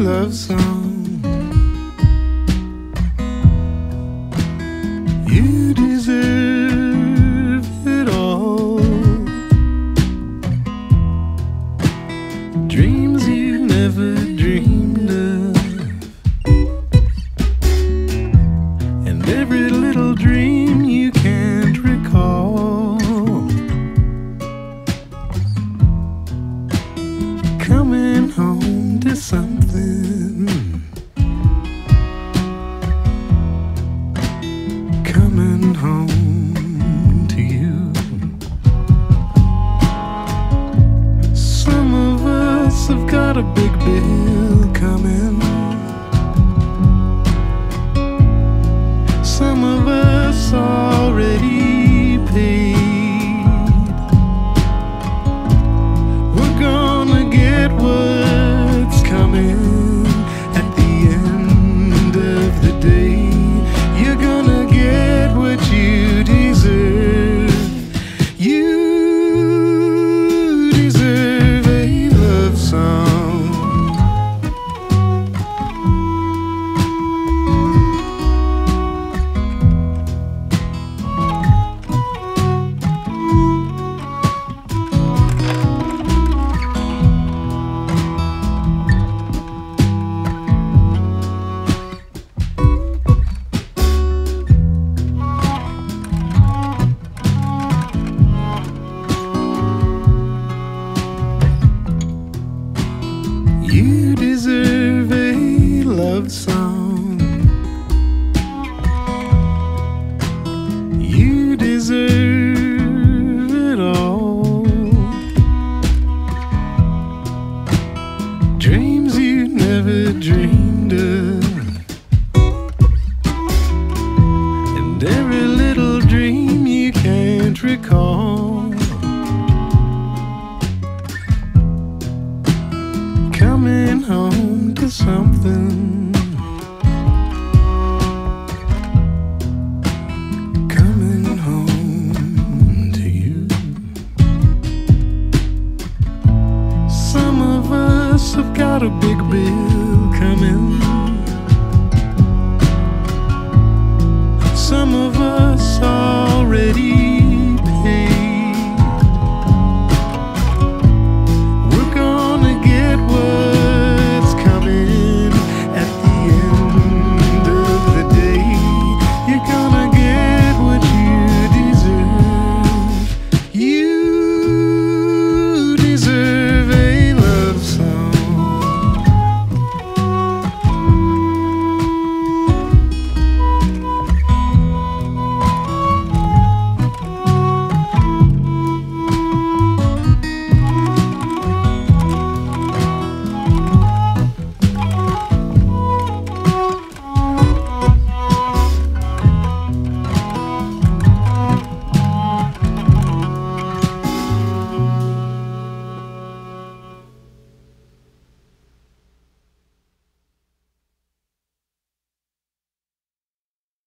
love song. You deserve it all. Dreams you never dreamed of, and every little dream you can't recall. Coming home to something, coming home to you. Some of us have got a big bill coming. Some of us already paid. We're gonna get what's coming at the end of the day. You're gonna get what you deserve. You deserve a love song. You deserve a love song. You deserve it all. Dreams you never dreamed of, and every little dream you can't recall. Coming home to something, coming home to you. Some of us have got a big bill coming.